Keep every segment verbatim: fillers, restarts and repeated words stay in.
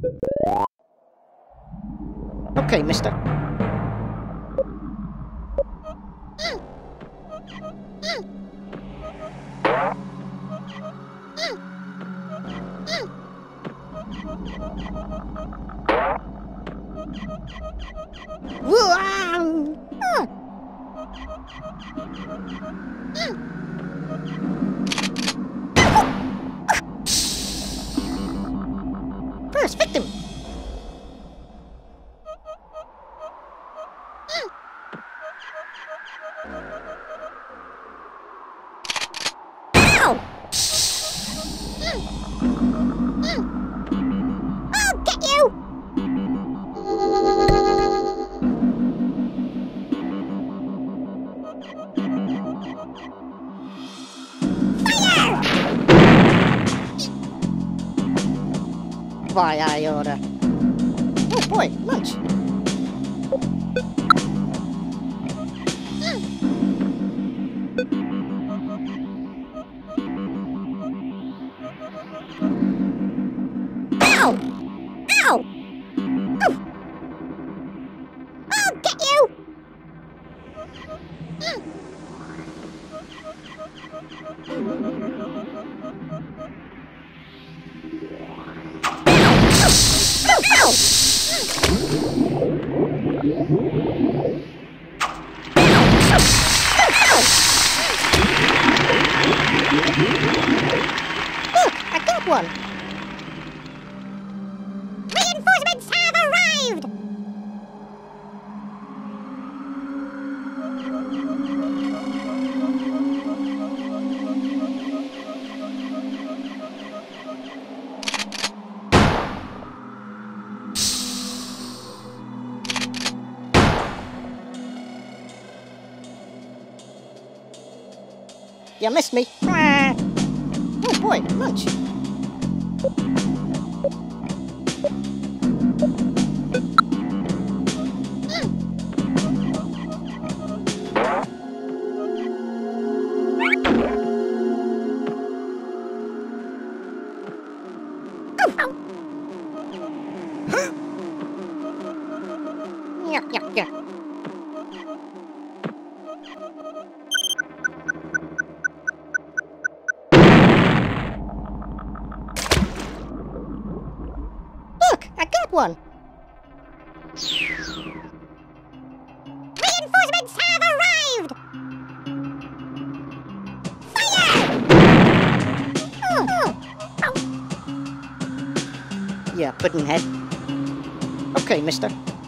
Okay, mister. First victim. Ow! I'll get you! Why, I oughta... Oh boy, lunch. Ow! Ow! Oof. I'll get you! Look, I got one. Reinforcements have arrived. You missed me. Oh boy, lunch. Yeah, yeah, yeah. Look, I got one. Reinforcements have arrived. Fire! Oh, oh. Yeah, puddinhead. Okay, mister.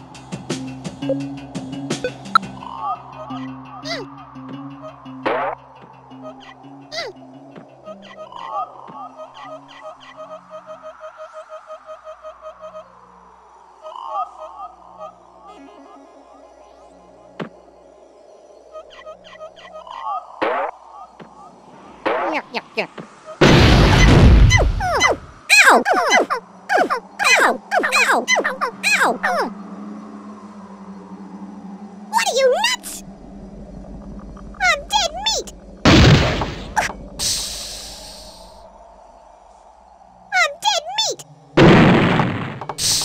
Yeah, yeah, yeah. Ow! Ow! Ow! Ow! Ow! Ow! What are you, nuts? I'm dead meat! I'm dead meat!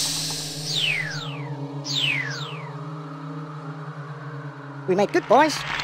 We made good, boys.